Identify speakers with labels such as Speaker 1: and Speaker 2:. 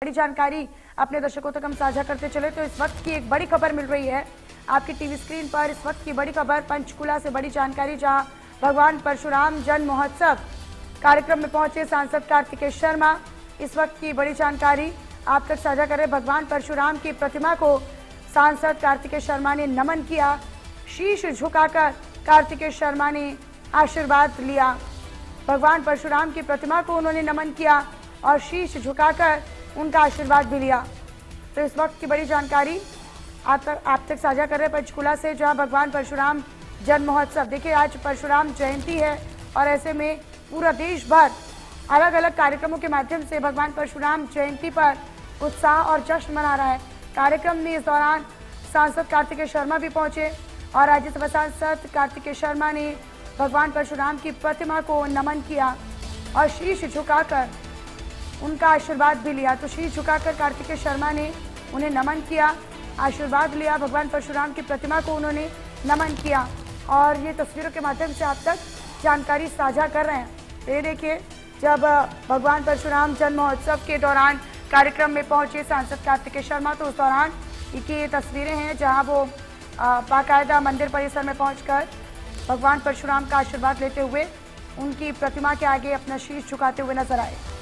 Speaker 1: बड़ी जानकारी अपने दर्शकों तक हम साझा करते चले तो इस वक्त की एक बड़ी खबर मिल रही है आपकी टीवी स्क्रीन पर। इस वक्त की बड़ी खबर पंचकुला से बड़ी जानकारी, जहां भगवान परशुराम जन्म महोत्सव कार्यक्रम में पहुंचे सांसद कार्तिकेय शर्मा। इस वक्त की बड़ी जानकारी आप तक साझा करें। भगवान परशुराम की प्रतिमा को सांसद कार्तिकेय शर्मा ने नमन किया। शीश झुकाकर कार्तिकेय शर्मा ने आशीर्वाद लिया। भगवान परशुराम की प्रतिमा को उन्होंने नमन किया और शीश झुकाकर उनका आशीर्वाद भी लिया। तो इस वक्त की बड़ी जानकारी आप तक साझा कर रहे पंचकुला से, जहां भगवान परशुराम जन्म महोत्सव, देखिए आज परशुराम जयंती है और ऐसे में पूरा देश भर अलग अलग कार्यक्रमों के माध्यम से भगवान परशुराम जयंती पर उत्साह और जश्न मना रहा है। कार्यक्रम में इस दौरान सांसद कार्तिकेय शर्मा भी पहुंचे और राज्यसभा सांसद कार्तिकेय शर्मा ने भगवान परशुराम की प्रतिमा को नमन किया और शीश झुकाकर उनका आशीर्वाद भी लिया। तो शीश झुकाकर कार्तिकेय शर्मा ने उन्हें नमन किया, आशीर्वाद लिया। भगवान परशुराम की प्रतिमा को उन्होंने नमन किया और ये तस्वीरों के माध्यम से आप तक जानकारी साझा कर रहे हैं। तो ये देखिए, जब भगवान परशुराम जन्म महोत्सव के दौरान कार्यक्रम में पहुंचे सांसद कार्तिकेय शर्मा, तो उस दौरान ये तस्वीरें हैं जहां वो बाकायदा मंदिर परिसर में पहुंचकर भगवान परशुराम का आशीर्वाद लेते हुए उनकी प्रतिमा के आगे अपना शीश झुकाते हुए नजर आए।